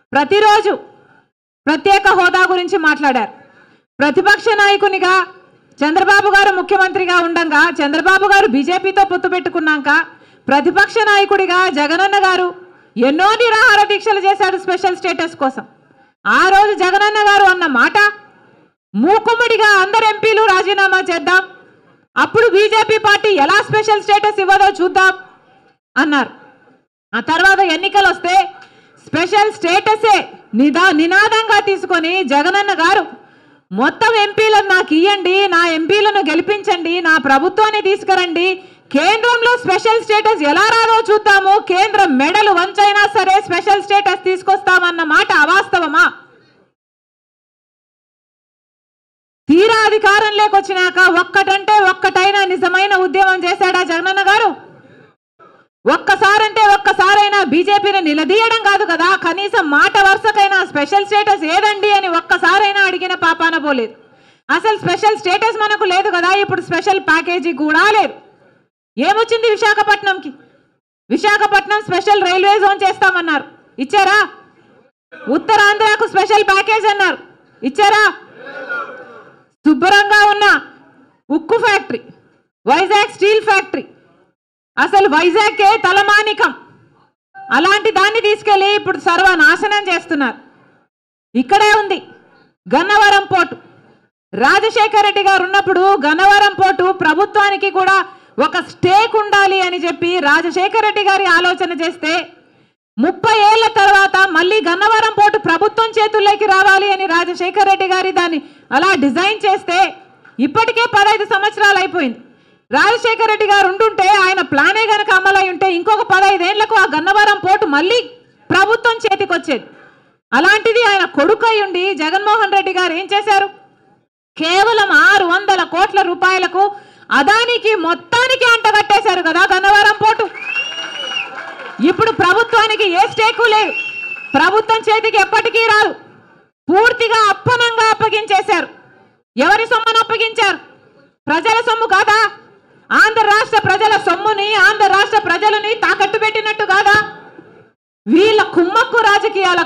ప్రతిరోజు ప్రత్యేక హోదా గురించి మాట్లాడారు. ప్రతిపక్ష నాయకునిగా చంద్రబాబు గారు ముఖ్యమంత్రిగా ఉండగా, చంద్రబాబు గారు బీజేపీతో పొత్తు పెట్టుకున్నాక ప్రతిపక్ష నాయకుడిగా జగనన్న గారు ఎన్నో నిరాహార దీక్షలు చేశాడు స్పెషల్ స్టేటస్ కోసం. ఆ రోజు జగనన్న గారు అన్న మాట, మూకుమ్మడిగా అందరు ఎంపీలు రాజీనామా చేద్దాం, అప్పుడు బీజేపీ పార్టీ ఎలా స్పెషల్ స్టేటస్ ఇవ్వదో చూద్దాం అన్నారు. ఆ తర్వాత ఎన్నికలు వస్తే స్పెషల్ స్టేటసే నినాదంగా తీసుకొని జగనన్న గారు మొత్తం ఎంపీలను నాకు ఇవ్వండి, నా ఎంపీలను గెలిపించండి, నా ప్రభుత్వాన్ని తీసుకురండి, కేంద్రంలో స్పెషల్ స్టేటస్ ఎలా రాదో చూద్దాము, కేంద్రం మెడలు వంచైనా సరే స్పెషల్ స్టేటస్ తీసుకొస్తామన్న మాట అవాస్తవమా? తీరా అధికారం లేకొచ్చినాక ఒక్కటంటే ఒక్కటైనా నిజమైన ఉద్యమం చేశాడా జగనన్న గారు? ఒక్కసారంటే ఒక్కసారైనా బీజేపీని నిలదీయడం కాదు కదా, కనీసం మాట వరుసకైనా స్పెషల్ స్టేటస్ ఏదండి అని ఒక్కసారైనా అడిగిన పాపాన పోలేదు. అసలు స్పెషల్ స్టేటస్ మనకు లేదు కదా, ఇప్పుడు స్పెషల్ ప్యాకేజీ కూడా లేదు. ఏమొచ్చింది విశాఖపట్నంకి? విశాఖపట్నం స్పెషల్ రైల్వే జోన్ చేస్తామన్నారు, ఇచ్చారా? ఉత్తరాంధ్రకు స్పెషల్ ప్యాకేజ్ అన్నారు, ఇచ్చారా? శుభ్రంగా ఉన్న ఉక్కు ఫ్యాక్టరీ, వైజాగ్ స్టీల్ ఫ్యాక్టరీ, అసలు వైజాగ్కే తలమానికం, అలాంటి దాన్ని తీసుకెళ్ళి ఇప్పుడు సర్వనాశనం చేస్తున్నారు. ఇక్కడే ఉంది గన్నవరం పోర్టు. రాజశేఖర రెడ్డి గారు ఉన్నప్పుడు గన్నవరం పోర్టు ప్రభుత్వానికి కూడా ఒక స్టేక్ ఉండాలి అని చెప్పి రాజశేఖర రెడ్డి గారి ఆలోచన చేస్తే 30 ఏళ్ల తర్వాత మళ్ళీ గన్నవరం పోర్టు ప్రభుత్వం చేతుల్లోకి రావాలి అని రాజశేఖర రెడ్డి గారి దాన్ని అలా డిజైన్ చేస్తే ఇప్పటికే 15 సంవత్సరాలు అయిపోయింది. రాజశేఖర రెడ్డి గారు ఉంటుంటే, ఆయన ప్లానే కనుక అమలై ఉంటే ఇంకొక 15 ఏళ్లకు ఆ గన్నవరం పోర్టు మళ్ళీ ప్రభుత్వం చేతికి వచ్చేది. అలాంటిది ఆయన కొడుకై ఉండి జగన్మోహన్ రెడ్డి గారు ఏం చేశారు? కేవలం 600 కోట్ల రూపాయలకు అదానికి మొత్తానికి అంటగట్టేశారు కదా గన్నవరం పోర్టు. ఇప్పుడు ప్రభుత్వానికి ఏ స్టేకు లేదు, ప్రభుత్వం చేతికి ఎప్పటికీ రాదు, పూర్తిగా అప్పనంగా అప్పగించేశారు. ఎవరి సొమ్మును అప్పగించారు? ప్రజల సొమ్ము కాదా? ఆంధ్ర రాష్ట్ర ప్రజల సొమ్ముని, ఆంధ్ర రాష్ట్ర ప్రజలని తాకట్టు పెట్టినట్టు కాదా? వీళ్ళ కుమ్మక్కు రాజకీయాల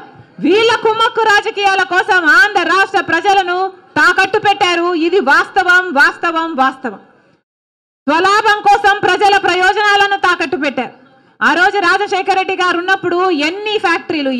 కోసం ఆంధ్ర రాష్ట్ర ప్రజలను తాకట్టు పెట్టారు. ఇది వాస్తవం వాస్తవం వాస్తవం. స్వలాభం కోసం ప్రజల ప్రయోజనాలను తాకట్టు పెట్టారు. ఆ రోజు రాజశేఖర రెడ్డి గారు ఉన్నప్పుడు ఎన్ని ఫ్యాక్టరీలు,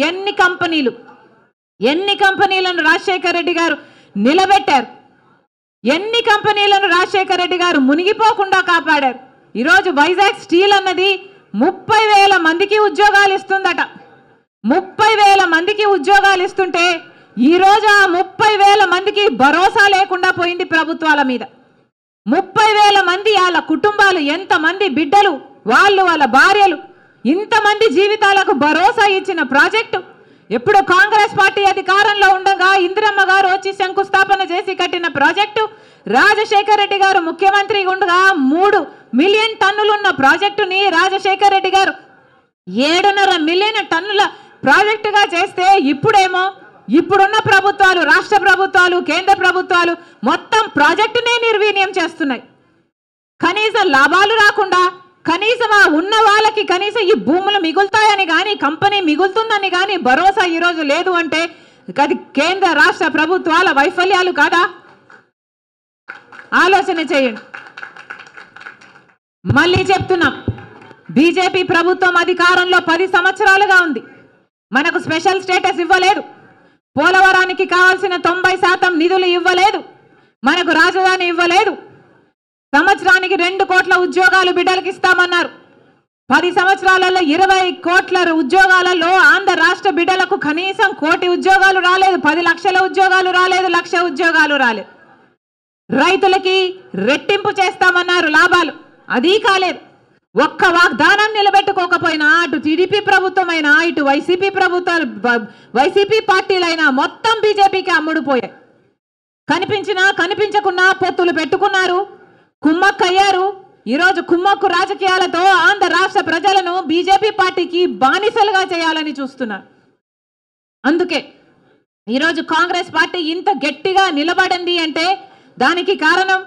ఎన్ని కంపెనీలను రాజశేఖర రెడ్డి గారు నిలబెట్టారు, ఎన్ని కంపెనీలను రాజశేఖర రెడ్డి గారు మునిగిపోకుండా కాపాడారు. ఈరోజు వైజాగ్ స్టీల్ అన్నది 30,000 మందికి ఉద్యోగాలు ఇస్తుందట. 30,000 మందికి ఉద్యోగాలు ఇస్తుంటే ఈరోజు ఆ 30,000 మందికి భరోసా లేకుండా పోయింది ప్రభుత్వాల మీద. 30,000 మంది, వాళ్ళ కుటుంబాలు, ఎంతమంది బిడ్డలు, వాళ్ళ భార్యలు, ఇంతమంది జీవితాలకు భరోసా ఇచ్చిన ప్రాజెక్టు ఎప్పుడు కాంగ్రెస్ పార్టీ అధికారంలో ఉండగా ఇందిరమ్మ గారు వచ్చి శంకుస్థాపన చేసి కట్టిన ప్రాజెక్టు, రాజశేఖర రెడ్డి గారు ముఖ్యమంత్రి ఉండగా 3 మిలియన్ టన్నులున్న ప్రాజెక్టుని రాజశేఖర రెడ్డి గారు 7.5 మిలియన్ టన్నుల ప్రాజెక్టుగా చేస్తే ఇప్పుడేమో ఇప్పుడున్న ప్రభుత్వాలు, రాష్ట్ర ప్రభుత్వాలు, కేంద్ర ప్రభుత్వాలు మొత్తం ప్రాజెక్టునే నిర్వీర్యం చేస్తున్నాయి. కనీసం లాభాలు రాకుండా, కనీసం ఆ ఉన్న వాళ్ళకి కనీసం ఈ భూములు మిగులుతాయని కానీ, కంపెనీ మిగులుతుందని కానీ భరోసా ఈరోజు లేదు అంటే అది కేంద్ర రాష్ట్ర ప్రభుత్వాల వైఫల్యాలు కాదా? ఆలోచన చేయండి. మళ్ళీ చెప్తున్నాం, బీజేపీ ప్రభుత్వం అధికారంలో 10 సంవత్సరాలుగా ఉంది. మనకు స్పెషల్ స్టేటస్ ఇవ్వలేదు, పోలవరానికి కావాల్సిన 90% నిధులు ఇవ్వలేదు, మనకు రాజధాని ఇవ్వలేదు, సంవత్సరానికి 2 కోట్ల ఉద్యోగాలు బిడ్డలకు ఇస్తామన్నారు. 10 సంవత్సరాలలో 20 కోట్ల ఉద్యోగాలలో ఆంధ్ర రాష్ట్ర బిడ్డలకు కనీసం 1 కోటి ఉద్యోగాలు రాలేదు, 10 లక్షల ఉద్యోగాలు రాలేదు, 1 లక్ష ఉద్యోగాలు రాలేదు. రైతులకి రెట్టింపు చేస్తామన్నారు లాభాలు, అది కాలేదు. ఒక్క వాగ్దానం నిలబెట్టుకోకపోయినా అటు టీడీపీ ప్రభుత్వమైనా ఇటు వైసీపీ పార్టీలైనా మొత్తం బీజేపీకి అమ్ముడుపోయాయి. కనిపించినా కనిపించకున్నా పొత్తులు పెట్టుకున్నారు, కుమ్మక్కయ్యారు. ఈరోజు కుమ్మక్కు రాజకీయాలతో ఆంధ్ర రాష్ట్ర ప్రజలను బీజేపీ పార్టీకి బానిసలుగా చేయాలని చూస్తున్నారు. అందుకే ఈరోజు కాంగ్రెస్ పార్టీ ఇంత గట్టిగా నిలబడింది అంటే దానికి కారణం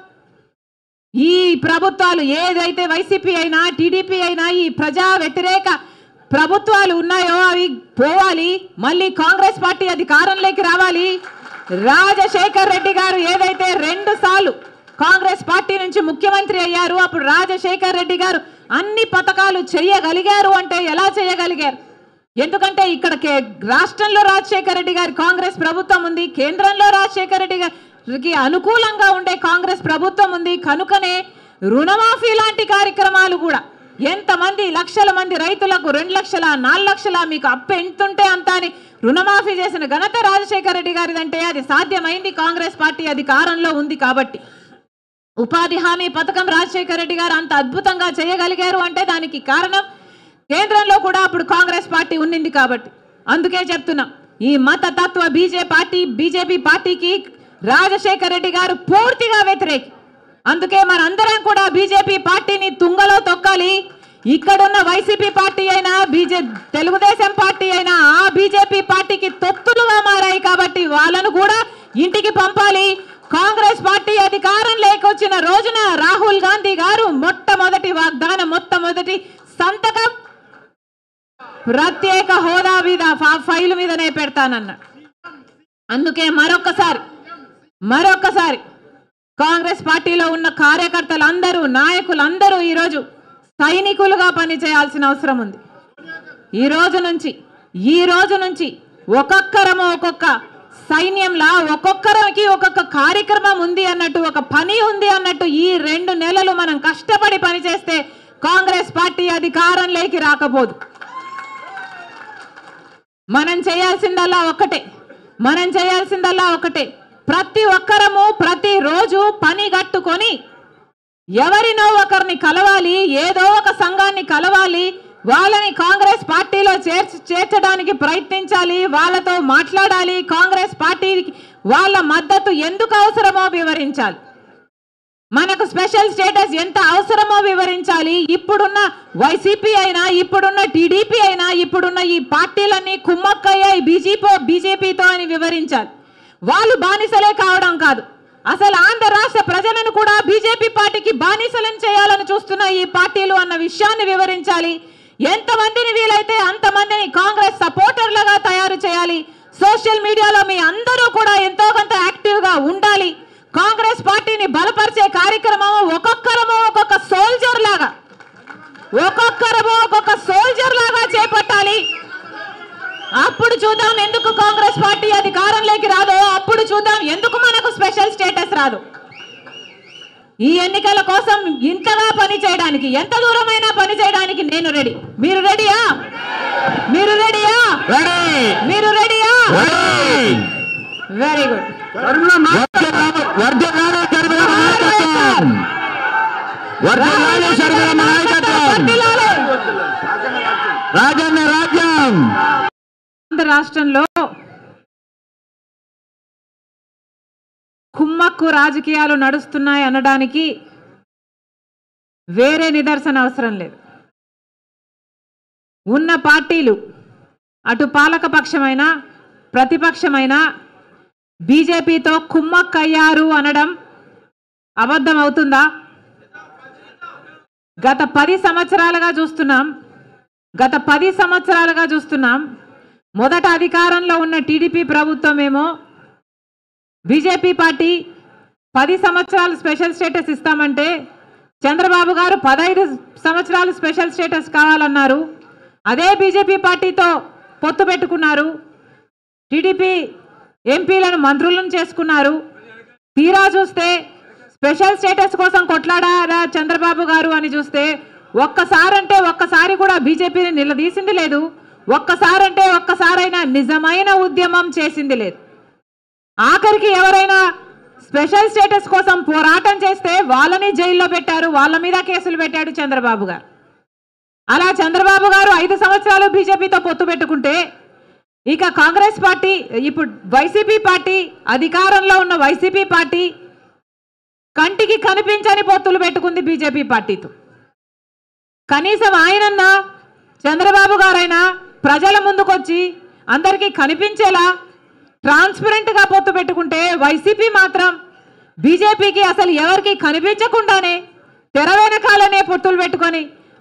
ఈ ప్రభుత్వాలు, ఏదైతే వైసీపీ అయినా టీడీపీ అయినా ఈ ప్రజా వ్యతిరేక ప్రభుత్వాలు ఉన్నాయో అవి పోవాలి, మళ్ళీ కాంగ్రెస్ పార్టీ అధికారంలోకి రావాలి. రాజశేఖర్ రెడ్డి గారు ఏదైతే 2 సార్లు కాంగ్రెస్ పార్టీ నుంచి ముఖ్యమంత్రి అయ్యారు, అప్పుడు రాజశేఖర్ రెడ్డి గారు అన్ని పథకాలు చేయగలిగారు అంటే ఎలా చేయగలిగారు? ఎందుకంటే ఇక్కడ రాష్ట్రంలో రాజశేఖర్ రెడ్డి గారి కాంగ్రెస్ ప్రభుత్వం ఉంది, కేంద్రంలో రాజశేఖర్ రెడ్డి గారికి అనుకూలంగా ఉండే కాంగ్రెస్ ప్రభుత్వం ఉంది. కనుకనే రుణమాఫీ లాంటి కార్యక్రమాలు కూడా ఎంతమంది లక్షల మంది రైతులకు 2 లక్షల 4 లక్షల మీకు అప్పు ఎంతుంటే అంత అని రుణమాఫీ చేసిన ఘనత రాజశేఖర్ రెడ్డి గారిదంటే అది సాధ్యమైంది కాంగ్రెస్ పార్టీ అధికారంలో ఉంది కాబట్టి. ఉపాధి హామీ పథకం రాజశేఖర్ రెడ్డి గారు అంత అద్భుతంగా చేయగలిగారు అంటే దానికి కారణం కేంద్రంలో కూడా అప్పుడు కాంగ్రెస్ పార్టీ ఉన్నింది కాబట్టి. అందుకే చెప్తున్నా, ఈ మతతత్వ బీజేపీ పార్టీకి రాజశేఖర్ రెడ్డి గారు పూర్తిగా వ్యతిరేకి. అందుకే మనందరం కూడా బీజేపీ పార్టీని తుంగలో తొక్కాలి. ఇక్కడున్న వైసీపీ పార్టీ అయినా తెలుగుదేశం పార్టీ అయినా ఆ బీజేపీ పార్టీకి తొత్తులుగా మారాయి కాబట్టి వాళ్ళను కూడా ఇంటికి పంపాలి. కాంగ్రెస్ పార్టీ అధికారం లేకొచ్చిన రోజున రాహుల్ గాంధీ గారు మొట్టమొదటి వాగ్దానం, మొట్టమొదటి సంతకం ప్రత్యేక హోదా మీద ఫైలు మీదనే పెడతానన్నాడు. అందుకే మరొక్కసారి కాంగ్రెస్ పార్టీలో ఉన్న కార్యకర్తలందరూ, నాయకులందరూ ఈరోజు సైనికులుగా పనిచేయాల్సిన అవసరం ఉంది. ఈ రోజు నుంచి ఒక్కొక్కరము ఒక్కొక్క సైన్యంలా ఒక్కొక్కరికి ఒక్కొక్క కార్యక్రమం ఉంది అన్నట్టు, ఒక పని ఉంది అన్నట్టు ఈ 2 నెలలు మనం కష్టపడి పనిచేస్తే కాంగ్రెస్ పార్టీ అధికారంలోకి రాకపోదు. మనం చేయాల్సిందల్లా ఒకటే, ప్రతి ఒక్కరము ప్రతిరోజు పని గట్టుకొని ఎవరినో ఒకరిని కలవాలి, ఏదో ఒక సంఘాన్ని కలవాలి, వాళ్ళని కాంగ్రెస్ పార్టీలో చేర్చడానికి ప్రయత్నించాలి, వాళ్ళతో మాట్లాడాలి, కాంగ్రెస్ పార్టీకి వాళ్ళ మద్దతు ఎందుకు అవసరమో వివరించాలి, మనకు స్పెషల్ స్టేటస్ ఎంత అవసరమో వివరించాలి. ఇప్పుడున్న వైసీపీ అయినా, ఇప్పుడున్న టీడీపీ అయినా, ఇప్పుడున్న ఈ పార్టీలన్నీ కుమ్మక్కయ్యాయి బీజేపీతో అని వివరించాలి. వాళ్ళు బానిసలే కావడం కాదు, అసలు ఆంధ్ర రాష్ట్ర ప్రజలను కూడా బీజేపీ పార్టీకి బానిసలను చేయాలని చూస్తున్న ఈ పార్టీలు అన్న విషయాన్ని వివరించాలి. ఎంతమందిని వీలైతే అంతమందిని కాంగ్రెస్ సపోర్టర్లుగా తయారు చేయాలి. సోషల్ మీడియాలో మీ అందరూ కూడా ఎంతో కొంత యాక్టివ్గా ఉండాలి. కాంగ్రెస్ పార్టీని బలపరిచే కార్యక్రమం ఒక్కొక్కరము ఒక్కొక్క సోల్జర్ లాగా చేపట్టాలి. అప్పుడు చూద్దాం ఎందుకు కాంగ్రెస్ పార్టీ అధికారంలోకి రాదో, అప్పుడు చూద్దాం ఎందుకు మనకు స్పెషల్ స్టేటస్ రాదు. ఈ ఎన్నికల కోసం ఇంతగా పని చేయడానికి, ఎంత దూరమైనా పని చేయడానికి నేను రెడీ. మీరు రెడీయా? Very good. ఆంధ్ర రాష్ట్రంలో కుమ్మక్కు రాజకీయాలు నడుస్తున్నాయి అనడానికి వేరే నిదర్శన అవసరం లేదు. ఉన్న పార్టీలు అటు పాలకపక్షమైన ప్రతిపక్షమైన బీజేపీతో కుమ్మక్కయ్యారు అనడం అబద్ధం అవుతుందా? గత 10 సంవత్సరాలుగా చూస్తున్నాం. మొదట అధికారంలో ఉన్న టీడీపీ ప్రభుత్వం ఏమో బీజేపీ పార్టీ 10 సంవత్సరాలు స్పెషల్ స్టేటస్ ఇస్తామంటే చంద్రబాబు గారు 15 సంవత్సరాలు స్పెషల్ స్టేటస్ కావాలన్నారు. అదే బీజేపీ పార్టీతో పొత్తు పెట్టుకున్నారు. టీడీపీ ఎంపీలను మంత్రులను చేసుకున్నారు. తీరా చూస్తే స్పెషల్ స్టేటస్ కోసం కొట్లాడారా చంద్రబాబు గారు అని చూస్తే ఒక్కసారి కూడా బీజేపీని నిలదీసింది లేదు. ఒక్కసారైనా నిజమైన ఉద్యమం చేసింది లేదు. ఆఖరికి ఎవరైనా స్పెషల్ స్టేటస్ కోసం పోరాటం చేస్తే వాళ్ళని జైల్లో పెట్టారు, వాళ్ళ మీద కేసులు పెట్టాడు చంద్రబాబు గారు. అలా చంద్రబాబు గారు 5 సంవత్సరాలు బీజేపీతో పొత్తు పెట్టుకుంటే ఇక కాంగ్రెస్ పార్టీ, ఇప్పుడు వైసీపీ పార్టీ, అధికారంలో ఉన్న వైసీపీ పార్టీ కంటికి కనిపించని పొత్తులు పెట్టుకుంది బీజేపీ పార్టీతో. కనీసం ఆయనన్నా చంద్రబాబు గారైనా ప్రజల ముందుకొచ్చి అందరికీ కనిపించేలా ట్రాన్స్పరెంట్గా పొత్తు పెట్టుకుంటే వైసీపీ మాత్రం బీజేపీకి అసలు ఎవరికి కనిపించకుండానే తెర వెనకాలనే పొత్తులు పెట్టుకొని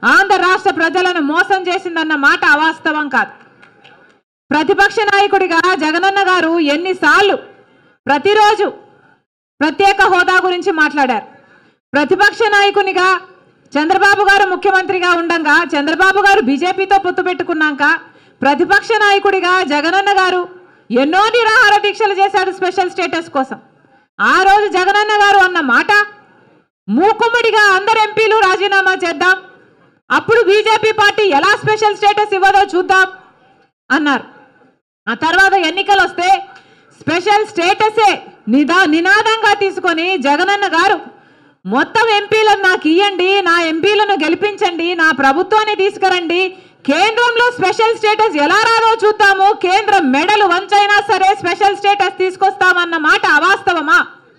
ఆంధ్ర రాష్ట్ర ప్రజలను మోసం చేసిందన్న మాట అవాస్తవం కాదు. ప్రతిపక్ష నాయకుడిగా జగనన్న గారు ఎన్నిసార్లు ప్రతిరోజు ప్రత్యేక హోదా గురించి మాట్లాడారు. ప్రతిపక్ష నాయకునిగా చంద్రబాబు గారు ముఖ్యమంత్రిగా ఉండగా, చంద్రబాబు గారు బీజేపీతో పొత్తు పెట్టుకున్నాక ప్రతిపక్ష నాయకుడిగా జగనన్న గారు ఎన్నో నిరాహార దీక్షలు చేశాడు స్పెషల్ స్టేటస్ కోసం. ఆ రోజు జగనన్న గారు అన్న మాట, మూకుమ్మడిగా అందరు ఎంపీలు రాజీనామా చేద్దాం, అప్పుడు బీజేపీ పార్టీ ఎలా స్పెషల్ స్టేటస్ ఇవ్వదో చూద్దాం అన్నారు. ఆ తర్వాత ఎన్నికలు వస్తే స్పెషల్ స్టేటసే నినాదంగా తీసుకొని జగనన్న గారు మొత్తం ఎంపీలను నాకు ఇవ్వండి, నా ఎంపీలను గెలిపించండి, నా ప్రభుత్వాన్ని తీసుకురండి, కేంద్రంలో స్పెషల్ స్టేటస్ ఎలా రాదో చూద్దాము, కేంద్రం మెడలు వంచైనా సరే స్పెషల్ స్టేటస్ తీసుకొస్తామన్న మాట అవాస్తవమా?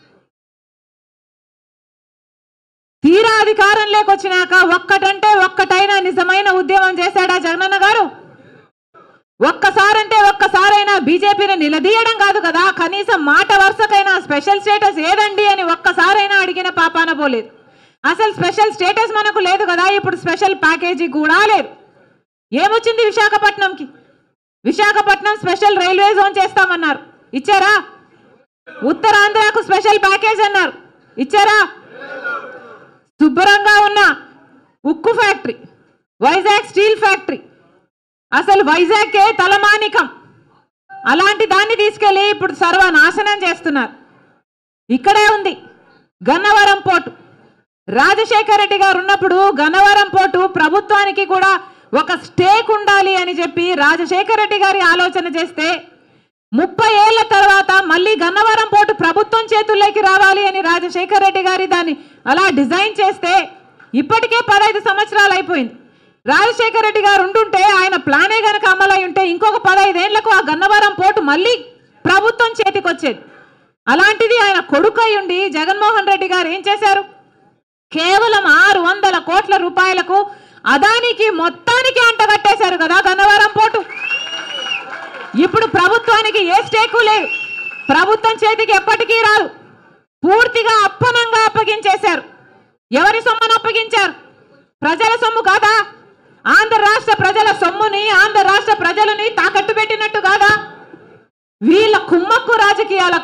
తీరా అధికారం లేకొచ్చినాక ఒక్కటంటే ఒక్కటైనా నిజమైన ఉద్యమం చేశాడా జగనన్న గారు? ఒక్కసారంటే ఒక్కసారైనా బీజేపీని నిలదీయడం కాదు కదా, కనీసం మాట వరుసకైనా స్పెషల్ స్టేటస్ ఏదండి అని ఒక్కసారైనా అడిగిన పాపాన పోలేదు. అసలు స్పెషల్ స్టేటస్ మనకు లేదు కదా, ఇప్పుడు స్పెషల్ ప్యాకేజీ కూడా లేదు. ఏమొచ్చింది విశాఖపట్నంకి? విశాఖపట్నం స్పెషల్ రైల్వే జోన్ చేస్తామన్నారు, ఇచ్చారా? ఉత్తరాంధ్రకు స్పెషల్ ప్యాకేజ్ అన్నారు, ఇచ్చారా? శుభ్రంగా ఉన్న ఉక్కు ఫ్యాక్టరీ, వైజాగ్ స్టీల్ ఫ్యాక్టరీ, అసలు వైజాగ్కే తలమానికం, అలాంటి దాన్ని తీసుకెళ్ళి ఇప్పుడు సర్వనాశనం చేస్తున్నారు. ఇక్కడే ఉంది గన్నవరం పోర్టు. రాజశేఖర రెడ్డి గారు ఉన్నప్పుడు గన్నవరం పోర్టు ప్రభుత్వానికి కూడా ఒక స్టేక్ ఉండాలి అని చెప్పి రాజశేఖర రెడ్డి గారి ఆలోచన చేస్తే 30 ఏళ్ల తర్వాత మళ్ళీ గన్నవరం పోర్టు ప్రభుత్వం చేతుల్లోకి రావాలి అని రాజశేఖర రెడ్డి గారి దాన్ని అలా డిజైన్ చేస్తే ఇప్పటికే 15 సంవత్సరాలు అయిపోయింది. రాజశేఖర రెడ్డి గారు ఉంటుంటే, ఆయన ప్లానే గనక అమలై ఉంటే ఇంకొక 15 ఏళ్లకు ఆ గన్నవరం పోర్టు మళ్ళీ ప్రభుత్వం చేతికి వచ్చేది. అలాంటిది ఆయన కొడుకై ఉండి జగన్మోహన్ రెడ్డి గారు ఏం చేశారు? కేవలం 600 కోట్ల రూపాయలకు అదానికి మొత్తానికి అంటగట్టేశారు కదా గన్నవరం పోర్టు. ఇప్పుడు ప్రభుత్వానికి ఏ స్టేకు లేదు, ప్రభుత్వం చేతికి ఎప్పటికీ రాదు, పూర్తిగా అప్పనంగా అప్పగించేశారు. ఎవరి సొమ్మును అప్పగించారు? ప్రజల సొమ్ము కాదా? ఆంధ్ర రాష్ట్ర ప్రజల సొమ్ముని, ఆంధ్ర రాష్ట్ర ప్రజలని తాకట్టు పెట్టినట్టు కాదా? వీళ్ళ కుమ్మక్కు రాజకీయాల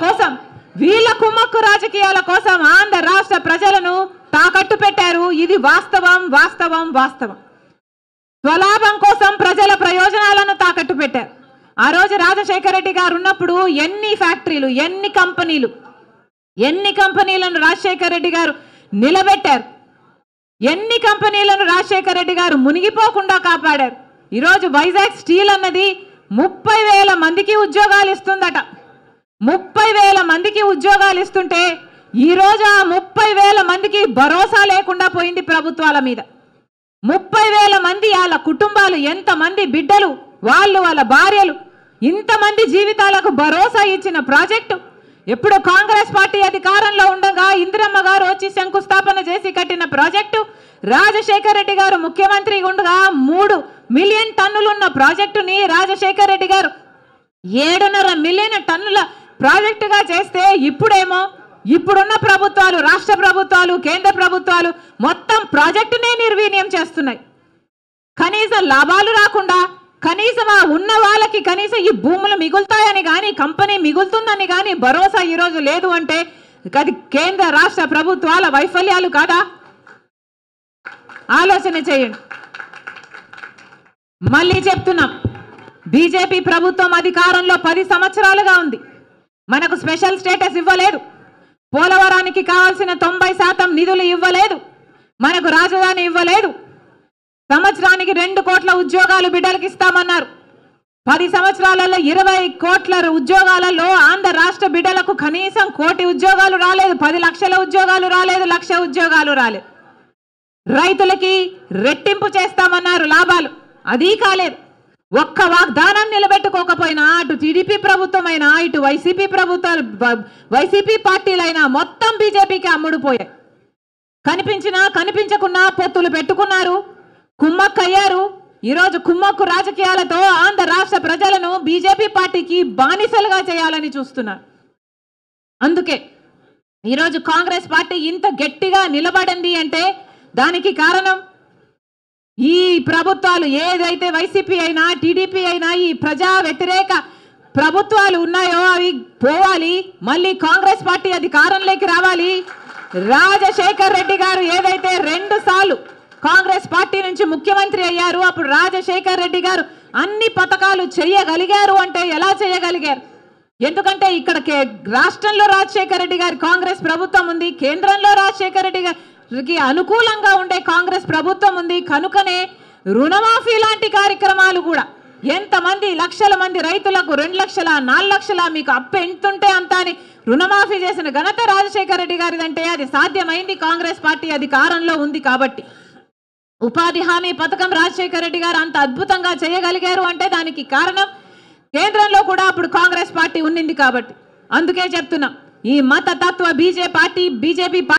కోసం ఆంధ్ర రాష్ట్ర ప్రజలను తాకట్టు పెట్టారు. ఇది వాస్తవం వాస్తవం వాస్తవం. స్వలాభం కోసం ప్రజల ప్రయోజనాలను తాకట్టు పెట్టారు. ఆ రోజు రాజశేఖర రెడ్డి గారు ఉన్నప్పుడు ఎన్ని ఫ్యాక్టరీలు, ఎన్ని కంపెనీలను రాజశేఖర రెడ్డి గారు నిలబెట్టారు, ఎన్ని కంపెనీలను రాజశేఖర రెడ్డి గారు మునిగిపోకుండా కాపాడారు. ఈరోజు వైజాగ్ స్టీల్ అన్నది 30,000 మందికి ఉద్యోగాలు ఇస్తుందట. 30,000 మందికి ఉద్యోగాలు ఇస్తుంటే ఈరోజు ఆ 30,000 మందికి భరోసా లేకుండా పోయింది ప్రభుత్వాల మీద. 30,000 మంది, వాళ్ళ కుటుంబాలు, ఎంతమంది బిడ్డలు, వాళ్ళ భార్యలు, ఇంతమంది జీవితాలకు భరోసా ఇచ్చిన ప్రాజెక్టు ఎప్పుడు కాంగ్రెస్ పార్టీ అధికారంలో ఉండగా ఇందిరమ్మ గారు వచ్చి శంకుస్థాపన చేసి కట్టిన ప్రాజెక్టు, రాజశేఖర రెడ్డి గారు ముఖ్యమంత్రి ఉండగా 3 మిలియన్ టన్నులున్న ప్రాజెక్టుని రాజశేఖర రెడ్డి గారు 7.5 మిలియన్ టన్నుల ప్రాజెక్టుగా చేస్తే ఇప్పుడేమో ఇప్పుడున్న ప్రభుత్వాలు, రాష్ట్ర ప్రభుత్వాలు, కేంద్ర ప్రభుత్వాలు మొత్తం ప్రాజెక్టునే నిర్వీర్యం చేస్తున్నాయి. కనీసం లాభాలు రాకుండా, కనీసం ఆ ఉన్న వాళ్ళకి కనీసం ఈ భూములు మిగులుతాయని కానీ, కంపెనీ మిగులుతుందని కానీ భరోసా ఈరోజు లేదు అంటే అది కేంద్ర రాష్ట్ర ప్రభుత్వాల వైఫల్యాలు కాదా? ఆలోచన చేయండి. మళ్ళీ చెప్తున్నాం, బీజేపీ ప్రభుత్వం అధికారంలో 10 సంవత్సరాలుగా ఉంది. మనకు స్పెషల్ స్టేటస్ ఇవ్వలేదు, పోలవరానికి కావాల్సిన 90% నిధులు ఇవ్వలేదు, మనకు రాజధాని ఇవ్వలేదు, సంవత్సరానికి 2 కోట్ల ఉద్యోగాలు బిడ్డలకు ఇస్తామన్నారు. 10 సంవత్సరాలలో 20 కోట్ల ఉద్యోగాలలో ఆంధ్ర రాష్ట్ర బిడ్డలకు కనీసం 1 కోటి ఉద్యోగాలు రాలేదు, 10 లక్షల ఉద్యోగాలు రాలేదు, 1 లక్ష ఉద్యోగాలు రాలేదు. రైతులకి రెట్టింపు చేస్తామన్నారు లాభాలు, అది కాలేదు. ఒక్క వాగ్దానం నిలబెట్టుకోకపోయినా అటు టీడీపీ ప్రభుత్వమైనా ఇటు వైసీపీ పార్టీలైనా మొత్తం బీజేపీకి అమ్ముడుపోయాయి. కనిపించినా కనిపించకున్నా పొత్తులు పెట్టుకున్నారు, కుమ్మక్కయ్యారు. ఈరోజు కుమ్మక్కు రాజకీయాలతో ఆంధ్ర రాష్ట్ర ప్రజలను బీజేపీ పార్టీకి బానిసలుగా చేయాలని చూస్తున్నారు. అందుకే ఈరోజు కాంగ్రెస్ పార్టీ ఇంత గట్టిగా నిలబడింది అంటే దానికి కారణం ఈ ప్రభుత్వాలు ఏదైతే వైసీపీ అయినా టీడీపీ అయినా ఈ ప్రజా వ్యతిరేక ప్రభుత్వాలు ఉన్నాయో అవి పోవాలి, మళ్ళీ కాంగ్రెస్ పార్టీ అధికారంలోకి రావాలి. రాజశేఖర్ రెడ్డి గారు ఏదైతే 2 సార్లు కాంగ్రెస్ పార్టీ నుంచి ముఖ్యమంత్రి అయ్యారు, అప్పుడు రాజశేఖర్ రెడ్డి గారు అన్ని పథకాలు చేయగలిగారు అంటే ఎలా చేయగలిగారు? ఎందుకంటే ఇక్కడ రాష్ట్రంలో రాజశేఖర్ రెడ్డి గారి కాంగ్రెస్ ప్రభుత్వం ఉంది, కేంద్రంలో రాజశేఖర్ రెడ్డి గారికి అనుకూలంగా ఉండే కాంగ్రెస్ ప్రభుత్వం ఉంది. కనుకనే రుణమాఫీ లాంటి కార్యక్రమాలు కూడా ఎంతమంది లక్షల మంది రైతులకు 2 లక్షల 4 లక్షల మీకు అప్పు ఎంతుంటే అంత అని రుణమాఫీ చేసిన ఘనత రాజశేఖర్ రెడ్డి గారిదంటే అది సాధ్యమైంది కాంగ్రెస్ పార్టీ అధికారంలో ఉంది కాబట్టి. ఉపాధి హామీ పథకం రాజశేఖర్ రెడ్డి గారు అంత అద్భుతంగా చేయగలిగారు అంటే దానికి కారణం కేంద్రంలో కూడా అప్పుడు కాంగ్రెస్ పార్టీ ఉండింది కాబట్టి. అందుకే చెప్తున్నాం, ఈ మతతత్వ బీజేపీ